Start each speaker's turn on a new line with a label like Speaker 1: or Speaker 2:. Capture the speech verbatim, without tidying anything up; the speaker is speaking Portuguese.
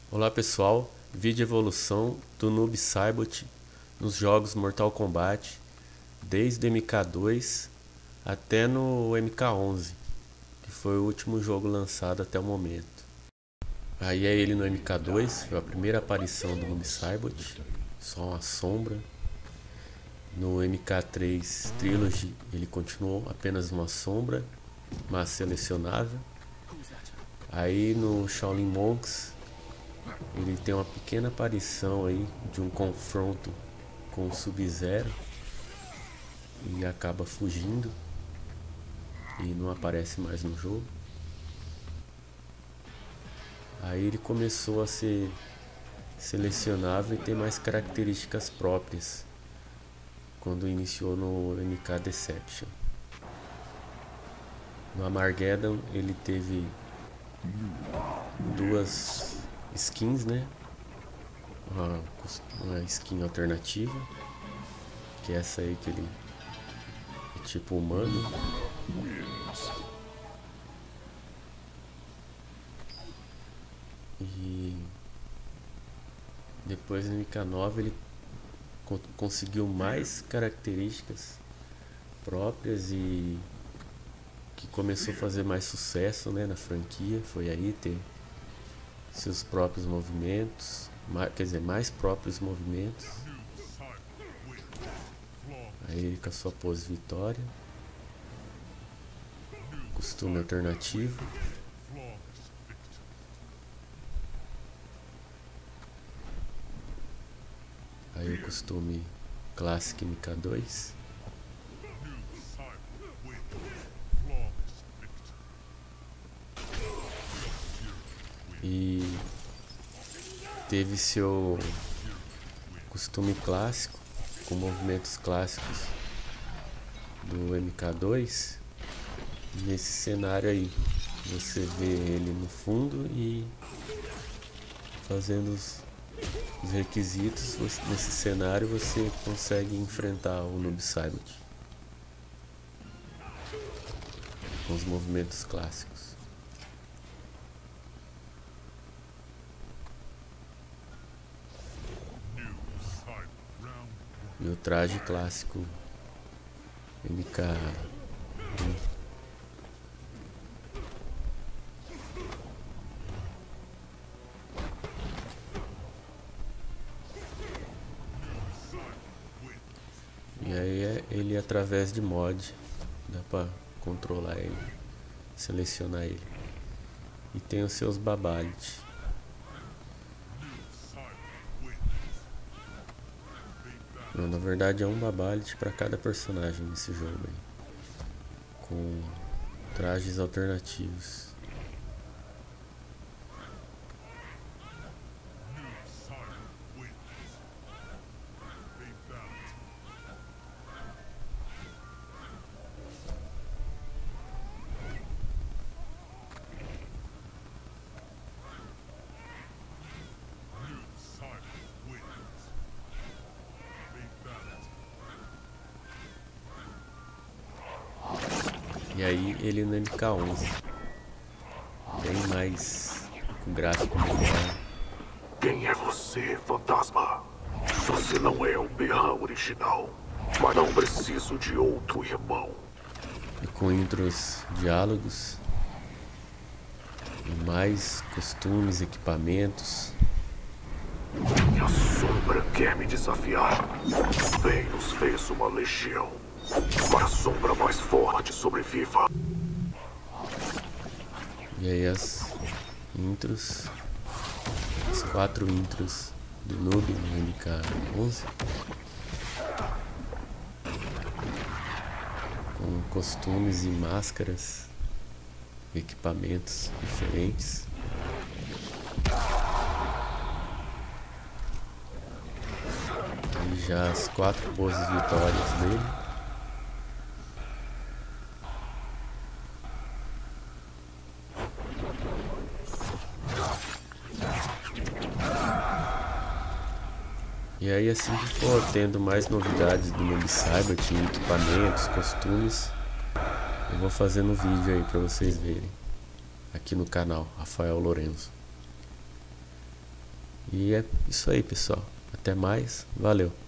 Speaker 1: Olá pessoal, vídeo evolução do Noob Saibot nos jogos Mortal Kombat, desde o M K dois até no M K onze, que foi o último jogo lançado até o momento. Aí é ele no M K dois, foi a primeira aparição do Noob Saibot, só uma sombra. No M K três Trilogy ele continuou apenas uma sombra, mas selecionável. Aí no Shaolin Monks ele tem uma pequena aparição aí de um confronto com o Sub-Zero e acaba fugindo e não aparece mais no jogo. Aí ele começou a ser selecionável e ter mais características próprias quando iniciou no M K Deception. No Armageddon ele teve duas skins, né? Uma, uma skin alternativa, que é essa aí que ele é tipo humano. E depois no M K nove ele co conseguiu mais características próprias e que começou a fazer mais sucesso, né, na franquia. Foi aí ter seus próprios movimentos, mais, quer dizer, mais próprios movimentos. Aí ele com a sua pose vitória, costume alternativo. Aí o costume Classic M K dois. E teve seu costume clássico com movimentos clássicos do M K dois. Nesse cenário aí você vê ele no fundo e fazendo os, os requisitos. Nesse cenário você consegue enfrentar o Noob Saibot com os movimentos clássicos. E o traje clássico M K um. E aí é ele através de mod, dá pra controlar ele, selecionar ele. E tem os seus Babalit. Não, na verdade é um Babalit para cada personagem nesse jogo aí, com trajes alternativos. E aí ele no M K onze, bem mais com gráfico melhor.
Speaker 2: Quem é você, fantasma? Você não é o Behan original, mas não preciso de outro irmão.
Speaker 1: E com intros, diálogos, e mais costumes, equipamentos.
Speaker 2: Minha sombra quer me desafiar. Bem nos fez uma legião. Para a sombra mais forte sobreviva.
Speaker 1: E aí as intros, as quatro intros do Noob no M K onze, com costumes e máscaras, equipamentos diferentes. E já as quatro poses vitórias dele. E aí assim que for tendo mais novidades do Noob Saibot, equipamentos, costumes, eu vou fazendo vídeo aí pra vocês verem aqui no canal Rafael Lorenzo. E é isso aí, pessoal. Até mais. Valeu.